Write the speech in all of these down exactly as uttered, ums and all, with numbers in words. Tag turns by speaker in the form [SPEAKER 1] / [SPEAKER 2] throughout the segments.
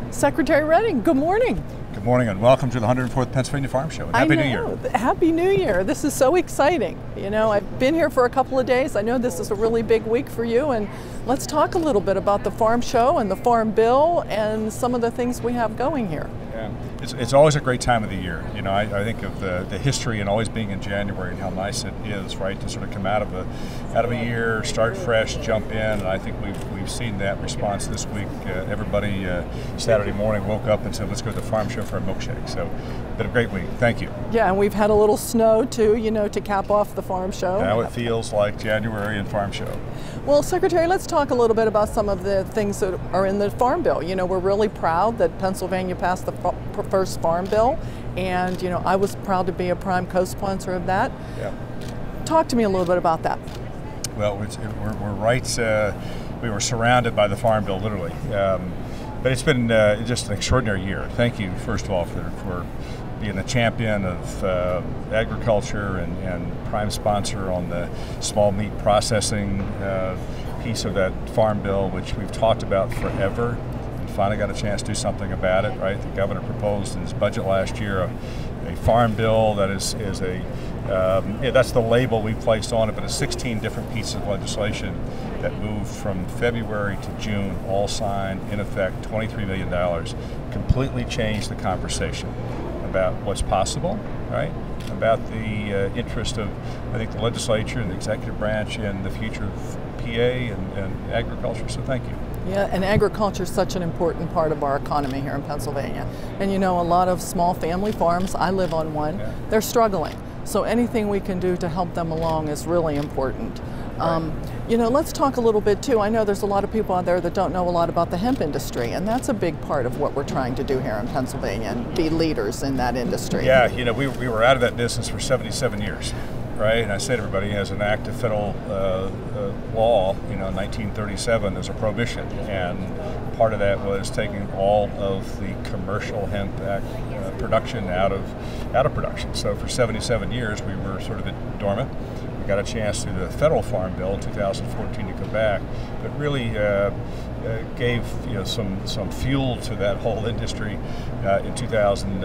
[SPEAKER 1] Secretary Redding, good morning.
[SPEAKER 2] Good morning and welcome to the one hundred fourth Pennsylvania Farm Show. And Happy New Year.
[SPEAKER 1] Happy New Year. This is so exciting. You know, I've been here for a couple of days. I know this is a really big week for you, and let's talk a little bit about the Farm Show and the Farm Bill and some of the things we have going here.
[SPEAKER 2] Yeah, it's, it's always a great time of the year. You know, I, I think of the, the history and always being in January and how nice it is, right, to sort of come out of a out of a year, start fresh, jump in. And I think we've we've seen that response this week. Uh, everybody uh, Saturday morning woke up and said, "Let's go to the Farm Show for a milkshake." So, been a great week. Thank you.
[SPEAKER 1] Yeah, and we've had a little snow too, you know, to cap off the Farm Show.
[SPEAKER 2] Now it feels like January and Farm Show.
[SPEAKER 1] Well, Secretary, let's talk a little bit about some of the things that are in the Farm Bill. You know, we're really proud that Pennsylvania passed the first Farm Bill, and you know, I was proud to be a prime co-sponsor of that.
[SPEAKER 2] Yeah.
[SPEAKER 1] Talk to me a little bit about that.
[SPEAKER 2] Well, it's, it, we're, we're right. Uh, we were surrounded by the Farm Bill, literally. Um, but it's been uh, just an extraordinary year. Thank you, first of all, for, for being the champion of uh, agriculture and, and prime sponsor on the small meat processing uh, piece of that Farm Bill, which we've talked about forever. And finally got a chance to do something about it, right? The governor proposed in his budget last year a, a Farm Bill that is, is a Um, yeah, that's the label we placed on it, but it's sixteen different pieces of legislation that moved from February to June, all signed, in effect, twenty-three million dollars, completely changed the conversation about what's possible, right? About the uh, interest of, I think, the legislature and the executive branch and the future of P A and, and agriculture, so thank you.
[SPEAKER 1] Yeah, and agriculture is such an important part of our economy here in Pennsylvania. And you know, a lot of small family farms, I live on one, yeah. They're struggling. So anything we can do to help them along is really important. Um, you know, let's talk a little bit too. I know there's a lot of people out there that don't know a lot about the hemp industry, and that's a big part of what we're trying to do here in Pennsylvania and be leaders in that industry.
[SPEAKER 2] Yeah, you know, we, we were out of that business for seventy-seven years, right? And I say to everybody, as an act of federal uh, uh, law, you know, nineteen thirty-seven, there's a prohibition, and part of that was taking all of the commercial hemp act, uh, production out of out of production. So for seventy-seven years, we were sort of dormant. We got a chance through the federal Farm Bill in two thousand fourteen to go back, but really uh, uh, gave you know some some fuel to that whole industry uh, in two thousand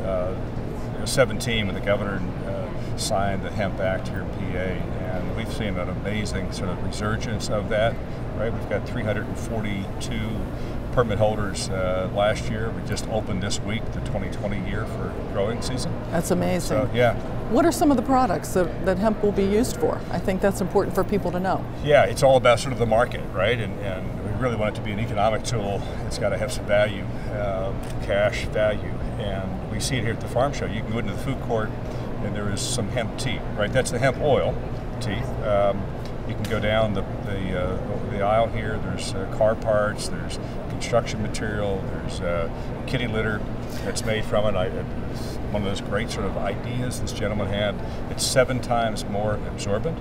[SPEAKER 2] seventeen when the governor uh, signed the Hemp Act here in P A, and we've seen an amazing sort of resurgence of that. Right, we've got three hundred forty-two permit holders uh, last year. We just opened this week the twenty twenty year for growing season.
[SPEAKER 1] That's amazing.
[SPEAKER 2] So, yeah.
[SPEAKER 1] What are some of the products that, that hemp will be used for? I think that's important for people to know.
[SPEAKER 2] Yeah, it's all about sort of the market, right? And, and we really want it to be an economic tool. It's got to have some value, uh, cash value, and we see it here at the Farm Show. You can go into the food court and there is some hemp tea, right? That's the hemp oil tea. Um, You can go down the the, uh, the aisle here. There's uh, car parts. There's construction material. There's uh, kitty litter that's made from it. I, it's one of those great sort of ideas this gentleman had. It's seven times more absorbent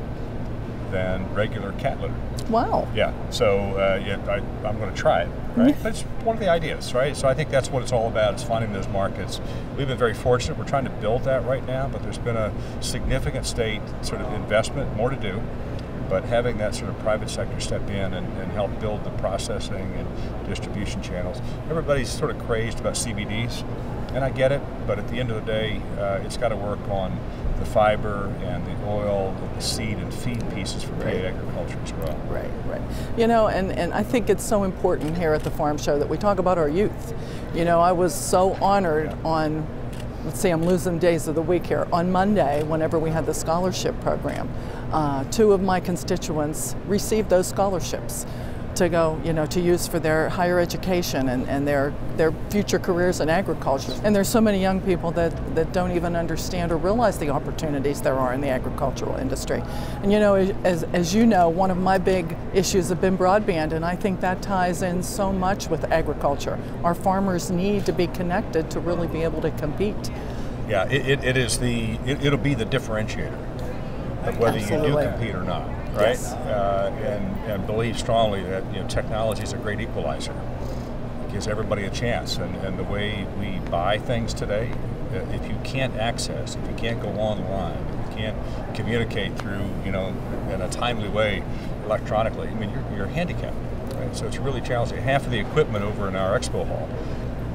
[SPEAKER 2] than regular cat litter.
[SPEAKER 1] Wow.
[SPEAKER 2] Yeah. So uh, yeah, I, I'm going to try it. Right. But it's one of the ideas, right? So I think that's what it's all about. Is finding those markets. We've been very fortunate. We're trying to build that right now, but there's been a significant state sort of investment, more to do. But having that sort of private sector step in and, and help build the processing and distribution channels. Everybody's sort of crazed about C B Ds, and I get it, but at the end of the day, uh, it's got to work on the fiber and the oil, and the seed and feed pieces for
[SPEAKER 1] right.
[SPEAKER 2] agriculture as well.
[SPEAKER 1] Right, right. You know, and, and I think it's so important here at the Farm Show that we talk about our youth. You know, I was so honored yeah. on, let's see, I'm losing days of the week here. On Monday, whenever we had the scholarship program, uh, two of my constituents received those scholarships to go, you know, to use for their higher education and, and their their future careers in agriculture. And there's so many young people that, that don't even understand or realize the opportunities there are in the agricultural industry. And you know, as, as you know, one of my big issues have been broadband, and I think that ties in so much with agriculture. Our farmers need to be connected to really be able to compete.
[SPEAKER 2] Yeah, it, it, it is the, it, it'll be the differentiator of whether
[SPEAKER 1] Absolutely.
[SPEAKER 2] you do compete or not. Right,
[SPEAKER 1] yes.
[SPEAKER 2] uh, and and believe strongly that you know technology is a great equalizer. It gives everybody a chance, and, and the way we buy things today, if you can't access, if you can't go online, if you can't communicate through you know in a timely way electronically, I mean you're you're handicapped. Right, so it's really challenging. Half of the equipment over in our expo hall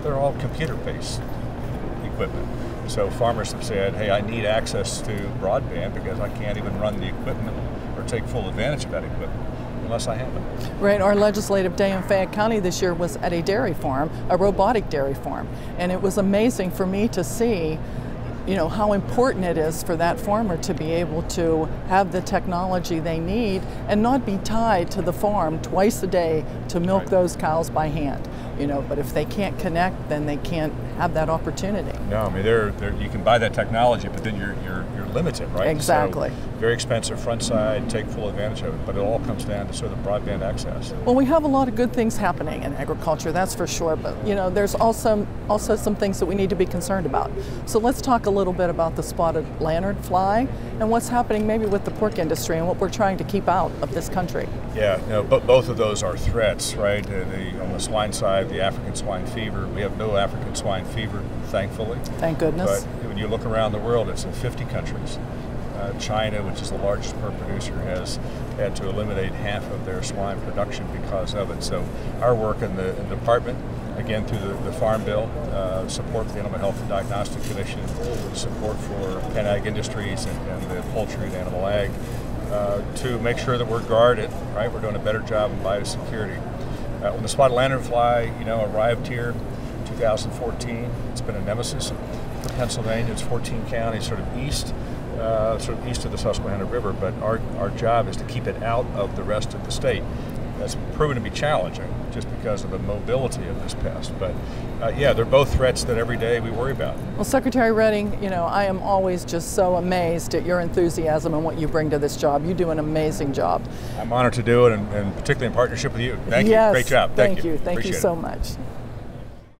[SPEAKER 2] they're all computer-based equipment. So farmers have said, hey, I need access to broadband because I can't even run the equipment or take full advantage of that equipment unless I have it.
[SPEAKER 1] Right, our legislative day in Fayette County this year was at a dairy farm, a robotic dairy farm, and it was amazing for me to see, you know, how important it is for that farmer to be able to have the technology they need and not be tied to the farm twice a day to milk
[SPEAKER 2] Right.
[SPEAKER 1] those cows by hand. You know, but if they can't connect, then they can't have that opportunity.
[SPEAKER 2] No, I mean, they're, they're, you can buy that technology, but then you're, you're, you're limited, right?
[SPEAKER 1] Exactly.
[SPEAKER 2] So, very expensive front side, take full advantage of it, but it all comes down to sort of broadband access.
[SPEAKER 1] Well, we have a lot of good things happening in agriculture, that's for sure, but you know, there's also also some things that we need to be concerned about. So let's talk a little bit about the spotted lanternfly and what's happening maybe with the pork industry and what we're trying to keep out of this country.
[SPEAKER 2] Yeah, no, but both of those are threats, right? Uh, the, on the swine side, the African swine fever. We have no African swine fever, thankfully.
[SPEAKER 1] Thank goodness.
[SPEAKER 2] But when you look around the world, it's in fifty countries. Uh, China, which is the largest pork producer, has had to eliminate half of their swine production because of it. So our work in the, in the department, again through the, the Farm Bill, uh, support for the Animal Health and Diagnostic Commission, support for Penn Ag Industries and, and the poultry and animal ag, uh, to make sure that we're guarded, right? We're doing a better job in biosecurity. Uh, when the spotted lanternfly, you know, arrived here in two thousand fourteen, it's been a nemesis for Pennsylvania. It's fourteen counties sort of east, uh, sort of east of the Susquehanna River, but our, our job is to keep it out of the rest of the state. That's proven to be challenging just because of the mobility of this pest. But uh, yeah, they're both threats that every day we worry about.
[SPEAKER 1] Well, Secretary Redding, you know, I am always just so amazed at your enthusiasm and what you bring to this job. You do an amazing job.
[SPEAKER 2] I'm honored to do it, and, and particularly in partnership with you. Thank
[SPEAKER 1] yes,
[SPEAKER 2] you. Great job.
[SPEAKER 1] Thank,
[SPEAKER 2] Thank
[SPEAKER 1] you.
[SPEAKER 2] you.
[SPEAKER 1] Thank
[SPEAKER 2] Appreciate
[SPEAKER 1] you so
[SPEAKER 2] it.
[SPEAKER 1] much.